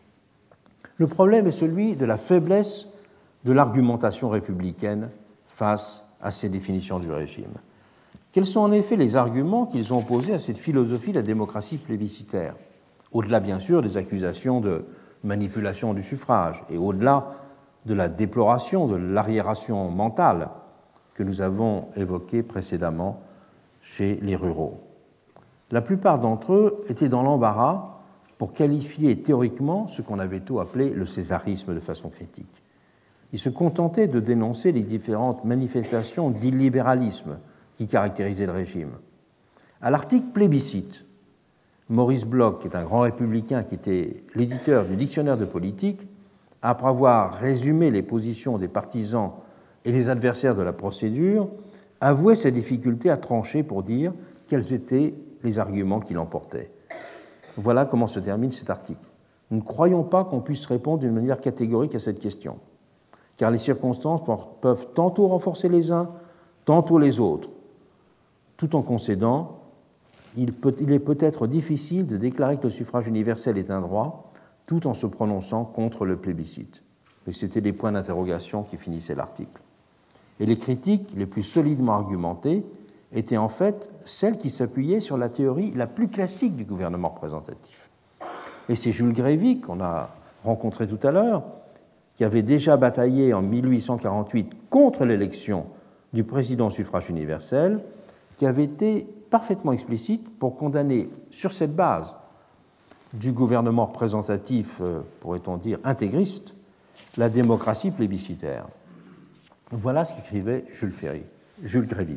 Le problème est celui de la faiblesse de l'argumentation républicaine face à ces définitions du régime. Quels sont en effet les arguments qu'ils ont opposés à cette philosophie de la démocratie plébiscitaire, au-delà bien sûr des accusations de manipulation du suffrage et au-delà de la déploration de l'arriération mentale que nous avons évoquée précédemment chez les ruraux. La plupart d'entre eux étaient dans l'embarras pour qualifier théoriquement ce qu'on avait tôt appelé le césarisme de façon critique. Ils se contentaient de dénoncer les différentes manifestations d'illibéralisme qui caractérisaient le régime. À l'article plébiscite, Maurice Bloch, qui est un grand républicain, qui était l'éditeur du dictionnaire de politique, après avoir résumé les positions des partisans et des adversaires de la procédure, avouait ses difficultés à trancher pour dire quels étaient les arguments qui l'emportaient. Voilà comment se termine cet article. Nous ne croyons pas qu'on puisse répondre d'une manière catégorique à cette question, car les circonstances peuvent tantôt renforcer les uns, tantôt les autres. Tout en concédant, il est peut-être difficile de déclarer que le suffrage universel est un droit, tout en se prononçant contre le plébiscite. Mais c'était des points d'interrogation qui finissaient l'article. Et les critiques les plus solidement argumentées étaient en fait celles qui s'appuyaient sur la théorie la plus classique du gouvernement représentatif. Et c'est Jules Grévy, qu'on a rencontré tout à l'heure, qui avait déjà bataillé en 1848 contre l'élection du président au suffrage universel, qui avait été parfaitement explicite pour condamner sur cette base du gouvernement représentatif, pourrait-on dire, intégriste, la démocratie plébiscitaire. Voilà ce qu'écrivait Jules Grévy.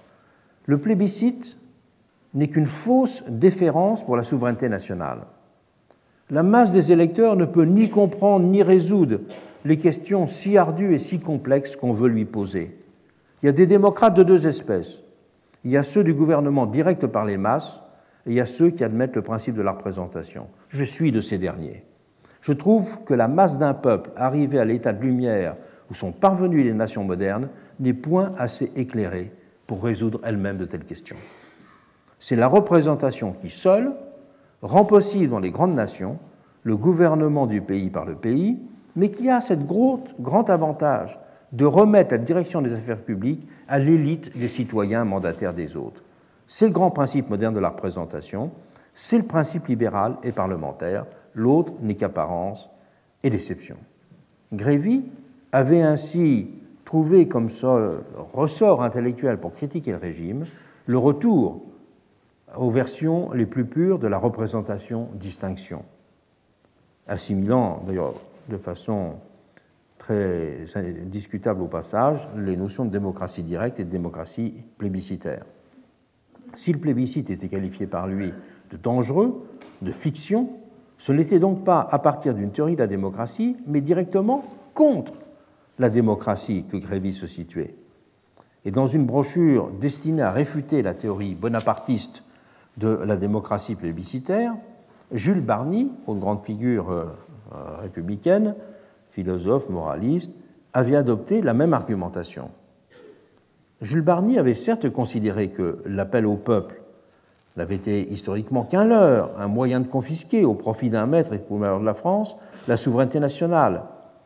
Le plébiscite n'est qu'une fausse déférence pour la souveraineté nationale. La masse des électeurs ne peut ni comprendre ni résoudre les questions si ardues et si complexes qu'on veut lui poser. Il y a des démocrates de deux espèces. Il y a ceux du gouvernement direct par les masses et il y a ceux qui admettent le principe de la représentation. Je suis de ces derniers. Je trouve que la masse d'un peuple arrivé à l'état de lumière où sont parvenues les nations modernes n'est point assez éclairée pour résoudre elle-même de telles questions. C'est la représentation qui, seule, rend possible dans les grandes nations le gouvernement du pays par le pays, mais qui a cet grand avantage de remettre la direction des affaires publiques à l'élite des citoyens mandataires des autres. C'est le grand principe moderne de la représentation, c'est le principe libéral et parlementaire, l'autre n'est qu'apparence et déception. Grévy avait ainsi trouvé comme seul ressort intellectuel pour critiquer le régime le retour aux versions les plus pures de la représentation-distinction, assimilant d'ailleurs de façon très discutable au passage les notions de démocratie directe et de démocratie plébiscitaire. Si le plébiscite était qualifié par lui de dangereux, de fiction, ce n'était donc pas à partir d'une théorie de la démocratie, mais directement contre la démocratie que Grévy se situait. Et dans une brochure destinée à réfuter la théorie bonapartiste de la démocratie plébiscitaire, Jules Barni, une grande figure républicaine, philosophe, moraliste, avait adopté la même argumentation. Jules Barni avait certes considéré que l'appel au peuple n'avait été historiquement qu'un leurre, un moyen de confisquer au profit d'un maître et pour le malheur de la France la souveraineté nationale.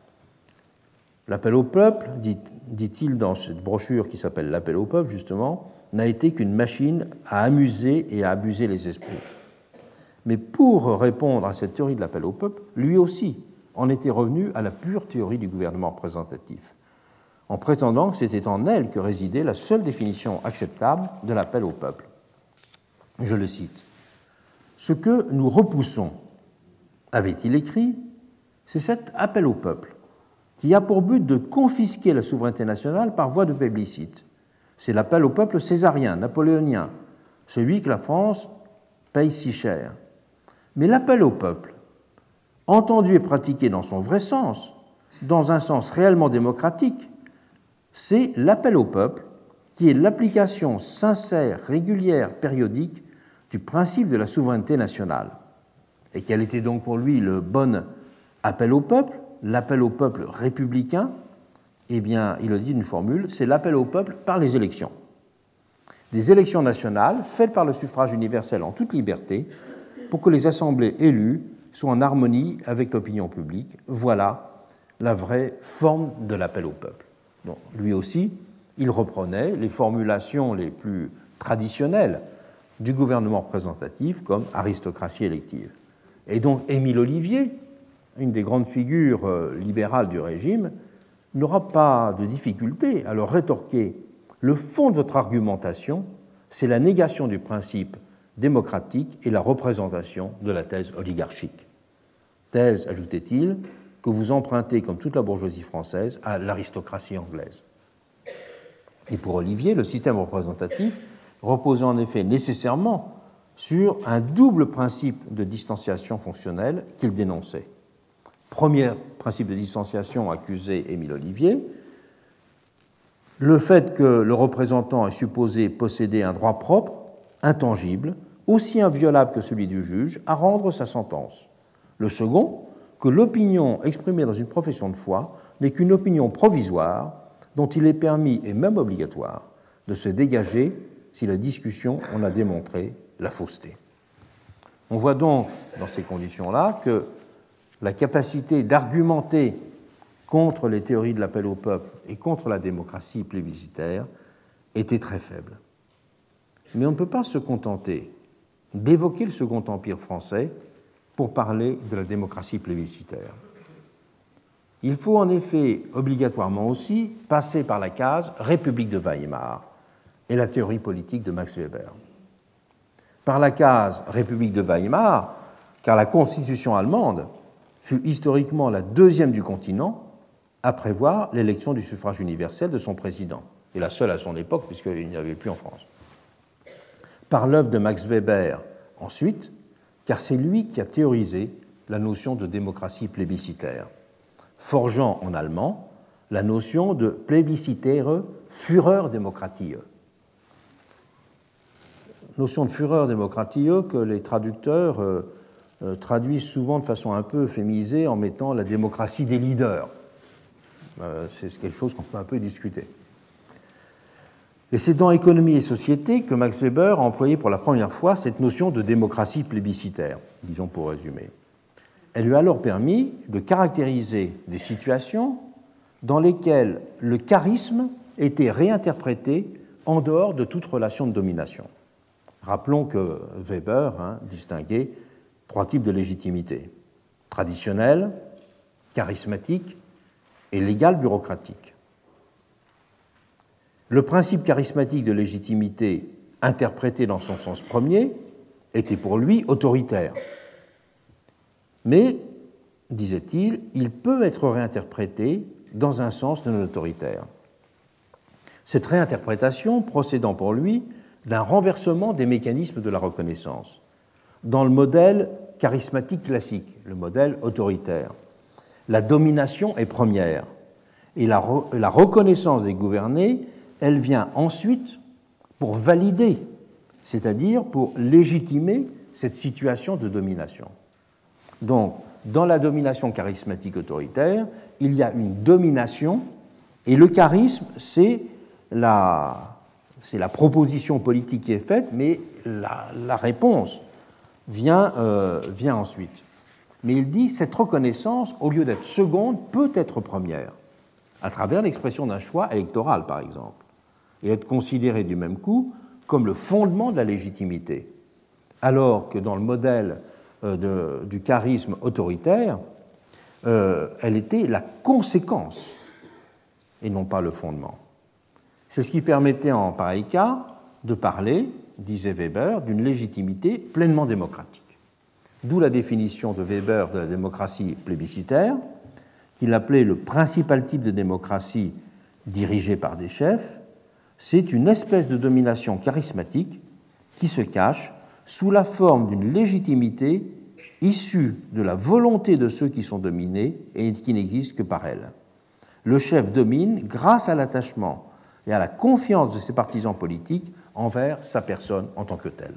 L'appel au peuple, dit-il dans cette brochure qui s'appelle L'appel au peuple, justement, n'a été qu'une machine à amuser et à abuser les esprits. Mais pour répondre à cette théorie de l'appel au peuple, lui aussi en était revenu à la pure théorie du gouvernement représentatif, en prétendant que c'était en elle que résidait la seule définition acceptable de l'appel au peuple. Je le cite. « Ce que nous repoussons, avait-il écrit, c'est cet appel au peuple qui a pour but de confisquer la souveraineté nationale par voie de plébiscite. C'est l'appel au peuple césarien, napoléonien, celui que la France paye si cher. Mais l'appel au peuple entendu et pratiqué dans son vrai sens, dans un sens réellement démocratique, c'est l'appel au peuple qui est l'application sincère, régulière, périodique du principe de la souveraineté nationale. Et quel était donc pour lui le bon appel au peuple, l'appel au peuple républicain? Eh bien, il le dit d'une formule, c'est l'appel au peuple par les élections. Des élections nationales faites par le suffrage universel en toute liberté pour que les assemblées élues soient en harmonie avec l'opinion publique. Voilà la vraie forme de l'appel au peuple. Donc, lui aussi, il reprenait les formulations les plus traditionnelles du gouvernement représentatif comme aristocratie élective. Et donc Émile Ollivier, une des grandes figures libérales du régime, n'aura pas de difficulté à leur rétorquer « Le fond de votre argumentation, c'est la négation du principe démocratique et la représentation de la thèse oligarchique. Thèse, ajoutait-il, que vous empruntez, comme toute la bourgeoisie française, à l'aristocratie anglaise. » Et pour Ollivier, le système représentatif repose en effet nécessairement sur un double principe de distanciation fonctionnelle qu'il dénonçait. Premier principe de distanciation accusé Émile Ollivier, le fait que le représentant est supposé posséder un droit propre, intangible, aussi inviolable que celui du juge, à rendre sa sentence. Le second, que l'opinion exprimée dans une profession de foi n'est qu'une opinion provisoire dont il est permis, et même obligatoire, de se dégager si la discussion en a démontré la fausseté. On voit donc, dans ces conditions-là, que la capacité d'argumenter contre les théories de l'appel au peuple et contre la démocratie plébiscitaire était très faible. Mais on ne peut pas se contenter d'évoquer le Second Empire français pour parler de la démocratie plébiscitaire. Il faut en effet obligatoirement aussi passer par la case République de Weimar et la théorie politique de Max Weber. Par la case République de Weimar, car la Constitution allemande fut historiquement la deuxième du continent à prévoir l'élection du suffrage universel de son président, et la seule à son époque, puisqu'il n'y avait plus en France. Par l'œuvre de Max Weber, ensuite, car c'est lui qui a théorisé la notion de démocratie plébiscitaire, forgeant en allemand la notion de plébiscitäre Führer Demokratie. Notion de Führer Demokratie que les traducteurs traduisent souvent de façon un peu euphémisée en mettant la démocratie des leaders. C'est quelque chose qu'on peut un peu discuter. Et c'est dans Économie et Société que Max Weber a employé pour la première fois cette notion de démocratie plébiscitaire, disons pour résumer. Elle lui a alors permis de caractériser des situations dans lesquelles le charisme était réinterprété en dehors de toute relation de domination. Rappelons que Weber distinguait trois types de légitimité: traditionnelle, charismatique et légale bureaucratique. Le principe charismatique de légitimité, interprété dans son sens premier, était pour lui autoritaire. Mais, disait-il, il peut être réinterprété dans un sens non autoritaire. Cette réinterprétation procédant pour lui d'un renversement des mécanismes de la reconnaissance. Dans le modèle charismatique classique, le modèle autoritaire, la domination est première et la reconnaissance des gouvernés, elle vient ensuite pour valider, c'est-à-dire pour légitimer cette situation de domination. Donc, dans la domination charismatique autoritaire, il y a une domination et le charisme, c'est la proposition politique qui est faite, mais la réponse vient ensuite. Mais il dit cette reconnaissance, au lieu d'être seconde, peut être première, à travers l'expression d'un choix électoral, par exemple, et être considérée du même coup comme le fondement de la légitimité, alors que dans le modèle du charisme autoritaire, elle était la conséquence et non pas le fondement. C'est ce qui permettait en pareil cas de parler, disait Weber, d'une légitimité pleinement démocratique. D'où la définition de Weber de la démocratie plébiscitaire, qu'il appelait le principal type de démocratie dirigée par des chefs. C'est une espèce de domination charismatique qui se cache sous la forme d'une légitimité issue de la volonté de ceux qui sont dominés et qui n'existent que par elle. Le chef domine grâce à l'attachement et à la confiance de ses partisans politiques envers sa personne en tant que telle.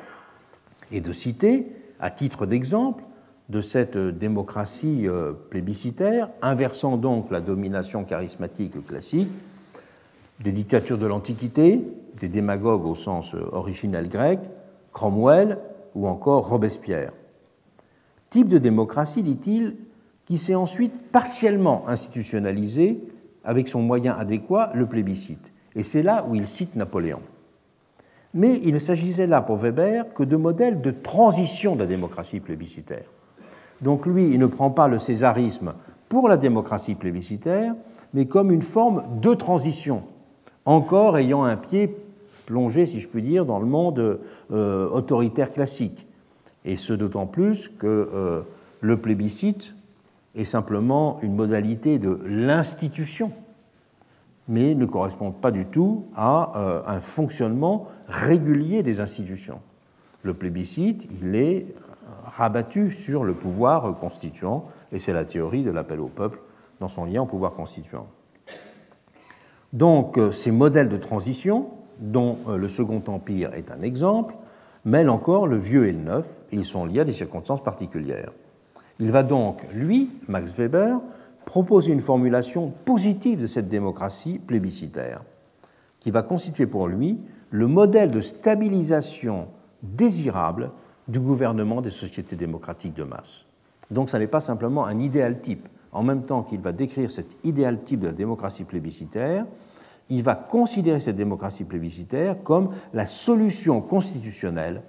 Et de citer, à titre d'exemple, de cette démocratie plébiscitaire, inversant donc la domination charismatique classique, des dictatures de l'Antiquité, des démagogues au sens originel grec, Cromwell ou encore Robespierre. Type de démocratie, dit-il, qui s'est ensuite partiellement institutionnalisé avec son moyen adéquat, le plébiscite. Et c'est là où il cite Napoléon. Mais il ne s'agissait là pour Weber que de modèles de transition de la démocratie plébiscitaire. Donc lui, il ne prend pas le césarisme pour la démocratie plébiscitaire, mais comme une forme de transition, encore ayant un pied plongé, si je puis dire, dans le monde autoritaire classique. Et ce d'autant plus que le plébiscite est simplement une modalité de l'institution, mais ne correspond pas du tout à un fonctionnement régulier des institutions. Le plébiscite, il est rabattu sur le pouvoir constituant, et c'est la théorie de l'appel au peuple dans son lien au pouvoir constituant. Donc, ces modèles de transition, dont le Second Empire est un exemple, mêlent encore le vieux et le neuf, et ils sont liés à des circonstances particulières. Il va donc, lui, Max Weber, proposer une formulation positive de cette démocratie plébiscitaire, qui va constituer pour lui le modèle de stabilisation désirable du gouvernement des sociétés démocratiques de masse. Donc, ce n'est pas simplement un idéal type. En même temps qu'il va décrire cet idéal type de la démocratie plébiscitaire, il va considérer cette démocratie plébiscitaire comme la solution constitutionnelle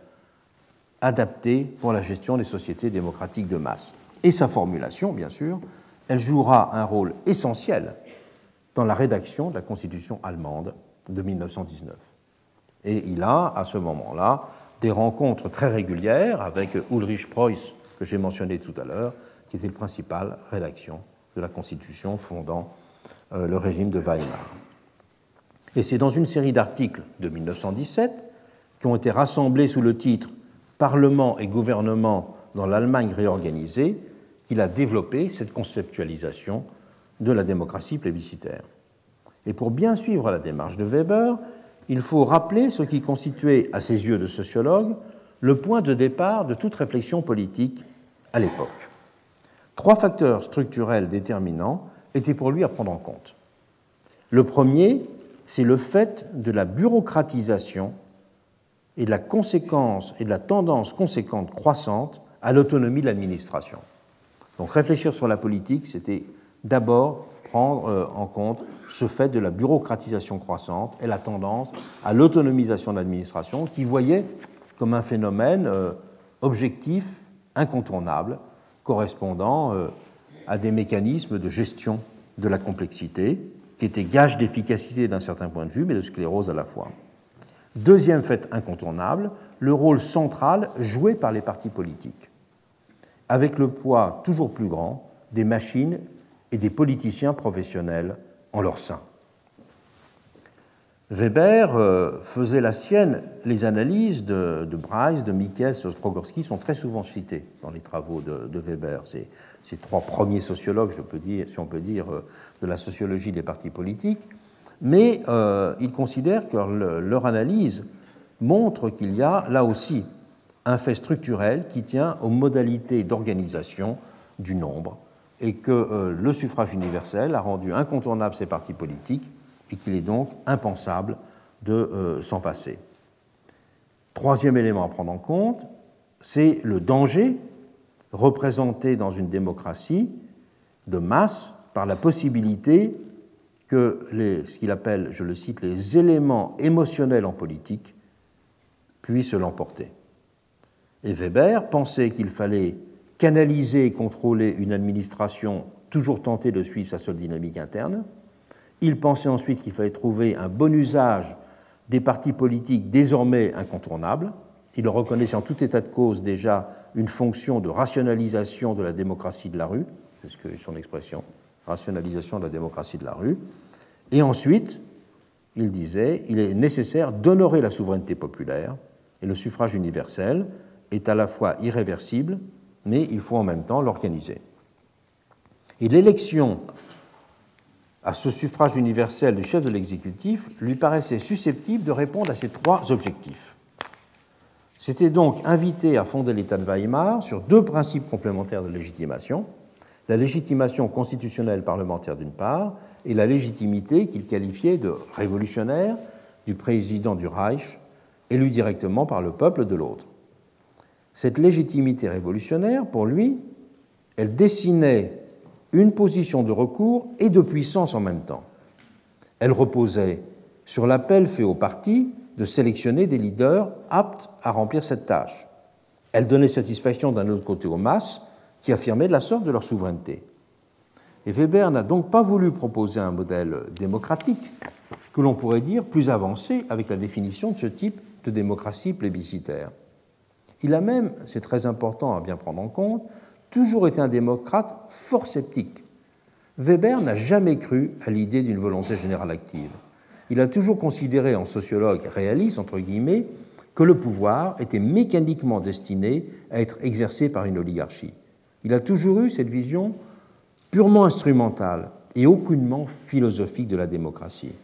adaptée pour la gestion des sociétés démocratiques de masse. Et sa formulation, bien sûr, elle jouera un rôle essentiel dans la rédaction de la Constitution allemande de 1919. Et il a, à ce moment-là, des rencontres très régulières avec Ulrich Preuss, que j'ai mentionné tout à l'heure, qui était le principal rédaction de la Constitution fondant le régime de Weimar. Et c'est dans une série d'articles de 1917 qui ont été rassemblés sous le titre « Parlement et gouvernement dans l'Allemagne réorganisée » qu'il a développé cette conceptualisation de la démocratie plébiscitaire. Et pour bien suivre la démarche de Weber, il faut rappeler ce qui constituait, à ses yeux de sociologue, le point de départ de toute réflexion politique à l'époque. 3 facteurs structurels déterminants étaient pour lui à prendre en compte. Le premier, c'est le fait de la bureaucratisation et de la conséquence et de la tendance conséquente croissante à l'autonomie de l'administration. Donc réfléchir sur la politique, c'était d'abord prendre en compte ce fait de la bureaucratisation croissante et la tendance à l'autonomisation de l'administration, qui voyait comme un phénomène objectif, incontournable, correspondant à des mécanismes de gestion de la complexité, qui étaient gage d'efficacité d'un certain point de vue, mais de sclérose à la fois. Deuxième fait incontournable, le rôle central joué par les partis politiques, avec le poids toujours plus grand des machines et des politiciens professionnels en leur sein. Weber faisait la sienne les analyses de Bryce, de Michels, de Strogorsky sont très souvent citées dans les travaux de Weber. Ces 3 premiers sociologues, si on peut dire, de la sociologie des partis politiques, mais il considère que leur analyse montre qu'il y a là aussi un fait structurel qui tient aux modalités d'organisation du nombre et que le suffrage universel a rendu incontournable ces partis politiques et qu'il est donc impensable de s'en passer. Troisième élément à prendre en compte, c'est le danger représenté dans une démocratie de masse par la possibilité que ce qu'il appelle, je le cite, les éléments émotionnels en politique puissent l'emporter. Et Weber pensait qu'il fallait canaliser et contrôler une administration toujours tentée de suivre sa seule dynamique interne. Il pensait ensuite qu'il fallait trouver un bon usage des partis politiques désormais incontournables. Il reconnaissait en tout état de cause déjà une fonction de rationalisation de la démocratie de la rue, c'est ce que son expression, rationalisation de la démocratie de la rue. Et ensuite, il disait, il est nécessaire d'honorer la souveraineté populaire et le suffrage universel est à la fois irréversible mais il faut en même temps l'organiser. Et l'élection à ce suffrage universel du chef de l'exécutif lui paraissait susceptible de répondre à ces trois objectifs. C'était donc invité à fonder l'État de Weimar sur deux principes complémentaires de légitimation, la légitimation constitutionnelle parlementaire d'une part et la légitimité qu'il qualifiait de révolutionnaire du président du Reich, élu directement par le peuple de l'autre. Cette légitimité révolutionnaire, pour lui, elle dessinait une position de recours et de puissance en même temps. Elle reposait sur l'appel fait aux partis de sélectionner des leaders aptes à remplir cette tâche. Elle donnait satisfaction d'un autre côté aux masses qui affirmaient de la sorte de leur souveraineté. Et Weber n'a donc pas voulu proposer un modèle démocratique que l'on pourrait dire plus avancé avec la définition de ce type de démocratie plébiscitaire. Il a même, c'est très important à bien prendre en compte, toujours été un démocrate fort sceptique. Weber n'a jamais cru à l'idée d'une volonté générale active. Il a toujours considéré, en sociologue réaliste, entre guillemets, que le pouvoir était mécaniquement destiné à être exercé par une oligarchie. Il a toujours eu cette vision purement instrumentale et aucunement philosophique de la démocratie.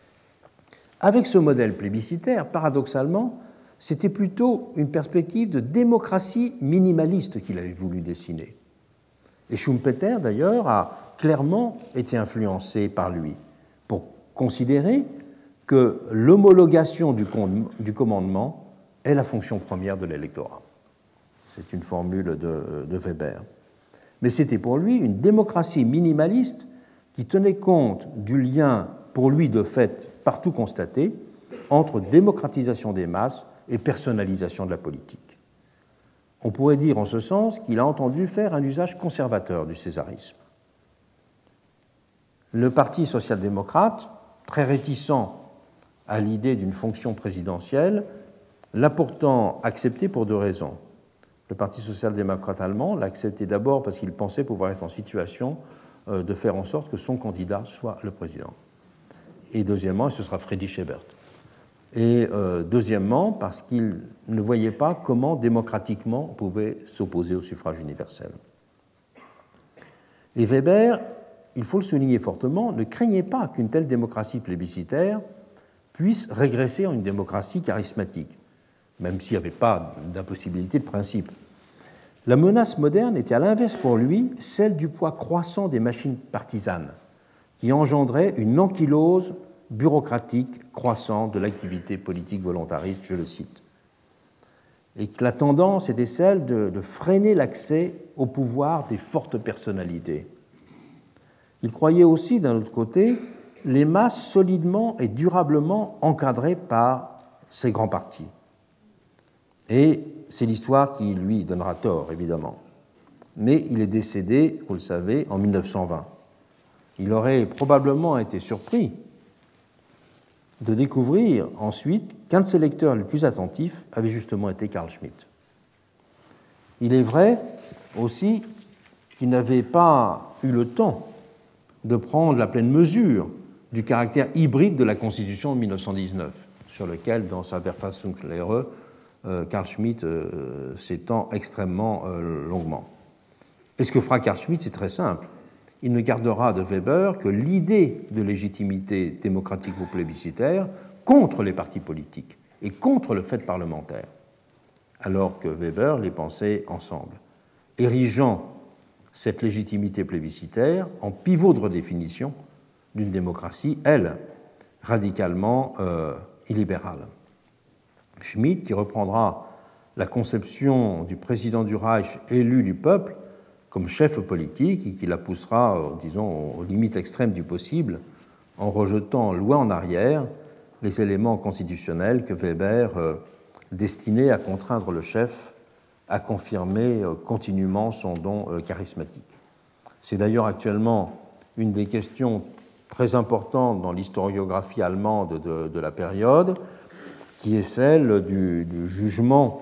Avec ce modèle plébiscitaire, paradoxalement, c'était plutôt une perspective de démocratie minimaliste qu'il avait voulu dessiner. Et Schumpeter, d'ailleurs, a clairement été influencé par lui pour considérer que l'homologation du commandement est la fonction première de l'électorat. C'est une formule de Weber. Mais c'était pour lui une démocratie minimaliste qui tenait compte du lien, pour lui de fait partout constaté, entre démocratisation des masses et personnalisation de la politique. On pourrait dire en ce sens qu'il a entendu faire un usage conservateur du césarisme. Le Parti social-démocrate, très réticent à l'idée d'une fonction présidentielle, l'a pourtant accepté pour deux raisons. Le Parti social-démocrate allemand l'a accepté d'abord parce qu'il pensait pouvoir être en situation de faire en sorte que son candidat soit le président. Et deuxièmement, et ce sera Friedrich Ebert. Et deuxièmement, parce qu'il ne voyait pas comment démocratiquement on pouvait s'opposer au suffrage universel. Et Weber, il faut le souligner fortement, ne craignait pas qu'une telle démocratie plébiscitaire puisse régresser en une démocratie charismatique, même s'il n'y avait pas d'impossibilité de principe. La menace moderne était à l'inverse pour lui celle du poids croissant des machines partisanes, qui engendraient une ankylose bureaucratique croissante de l'activité politique volontariste, je le cite. Et que la tendance était celle de freiner l'accès au pouvoir des fortes personnalités. Il croyait aussi, d'un autre côté, les masses solidement et durablement encadrées par ces grands partis. Et c'est l'histoire qui lui donnera tort, évidemment. Mais il est décédé, vous le savez, en 1920. Il aurait probablement été surpris de découvrir ensuite qu'un de ses lecteurs les plus attentifs avait justement été Carl Schmitt. Il est vrai aussi qu'il n'avait pas eu le temps de prendre la pleine mesure du caractère hybride de la Constitution de 1919, sur lequel, dans sa Verfassungslehre, Carl Schmitt s'étend extrêmement longuement. Et ce que fera Carl Schmitt, c'est très simple. Il ne gardera de Weber que l'idée de légitimité démocratique ou plébiscitaire contre les partis politiques et contre le fait parlementaire, alors que Weber les pensait ensemble, érigeant cette légitimité plébiscitaire en pivot de redéfinition d'une démocratie, elle, radicalement illibérale. Schmitt, qui reprendra la conception du président du Reich élu du peuple comme chef politique et qui la poussera, disons, aux limites extrêmes du possible, en rejetant loin en arrière les éléments constitutionnels que Weber destinait à contraindre le chef à confirmer continuellement son don charismatique. C'est d'ailleurs actuellement une des questions très importantes dans l'historiographie allemande de la période, qui est celle du jugement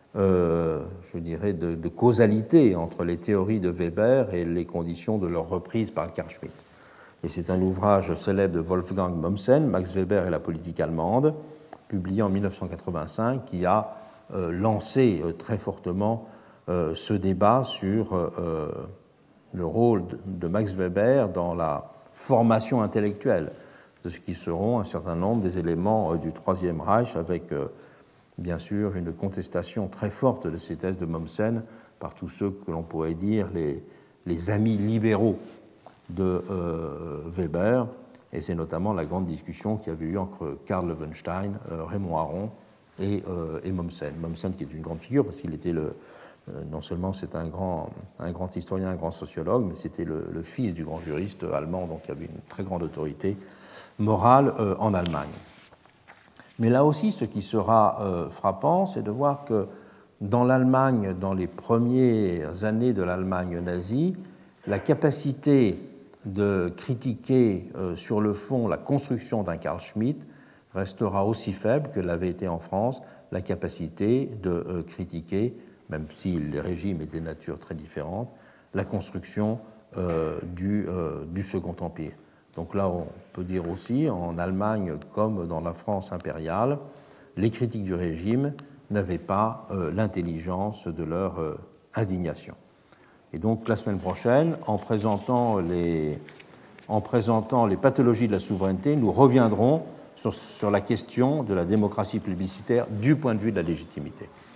je dirais, de causalité entre les théories de Weber et les conditions de leur reprise par Carl Schmitt. Et c'est un ouvrage célèbre de Wolfgang Mommsen, Max Weber et la politique allemande, publié en 1985, qui a lancé très fortement ce débat sur le rôle de Max Weber dans la formation intellectuelle de ce qui seront un certain nombre des éléments du Troisième Reich, avec bien sûr une contestation très forte de ces thèses de Mommsen par tous ceux que l'on pourrait dire les amis libéraux de Weber, et c'est notamment la grande discussion qu'il y avait eu entre Karl Loewenstein, Raymond Aron et Mommsen. Mommsen qui est une grande figure parce qu'il était non seulement c'est un grand historien, un grand sociologue, mais c'était le fils du grand juriste allemand, donc il avait une très grande autorité morale en Allemagne. Mais là aussi, ce qui sera frappant, c'est de voir que dans l'Allemagne, dans les premières années de l'Allemagne nazie, la capacité de critiquer sur le fond la construction d'un Carl Schmitt restera aussi faible que l'avait été en France la capacité de critiquer, même si les régimes étaient de nature très différente, la construction du Second Empire. Donc là, on peut dire aussi, en Allemagne comme dans la France impériale, les critiques du régime n'avaient pas l'intelligence de leur indignation. Et donc la semaine prochaine, en présentant les pathologies de la souveraineté, nous reviendrons sur la question de la démocratie plébiscitaire du point de vue de la légitimité.